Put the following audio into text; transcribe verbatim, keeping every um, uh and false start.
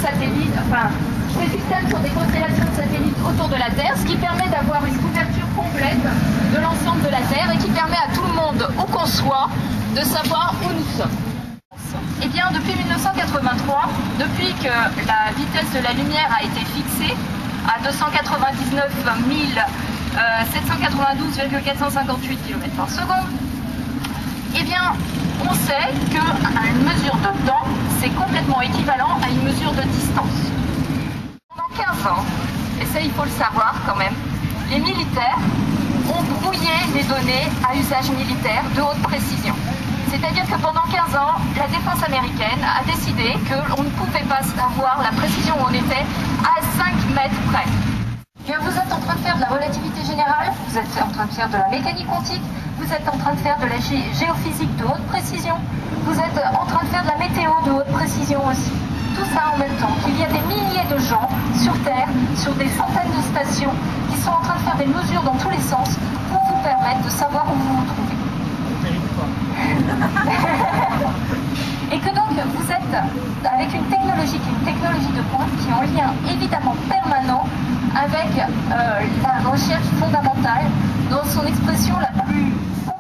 satellites, enfin, ces systèmes sont des constellations de satellites autour de la Terre, ce qui permet d'avoir une couverture complète de l'ensemble de la Terre et qui permet à tout le monde, où qu'on soit, de savoir où nous sommes. Eh bien, depuis mille neuf cent quatre-vingt-trois, depuis que la vitesse de la lumière a été fixée à deux cent quatre-vingt-dix-neuf mille sept cent quatre-vingt-douze virgule quatre cent cinquante-huit kilomètres par seconde, eh bien, on sait qu'une mesure de temps, c'est complètement équivalent à une mesure de distance. Pendant quinze ans, et ça il faut le savoir quand même, les militaires ont brouillé les données à usage militaire de haute précision. C'est-à-dire que pendant quinze ans, la défense américaine a décidé qu'on ne pouvait pas avoir la précision où on était à cinq mètres près. Que vous êtes en train de faire de la relativité générale, vous êtes en train de faire de la mécanique quantique, vous êtes en train de faire de la gé géophysique de haute précision, vous êtes en train de faire de la météo de haute précision aussi. Tout ça en même temps. Il y a des milliers de gens sur Terre, sur des centaines de stations, qui sont en train de faire des mesures dans tous les sens pour vous permettre de savoir où vous vous trouvez. Et que donc vous êtes avec une technologie qui est une technologie de pointe qui est en lien évidemment permanent avec euh, la recherche fondamentale dans son expression la plus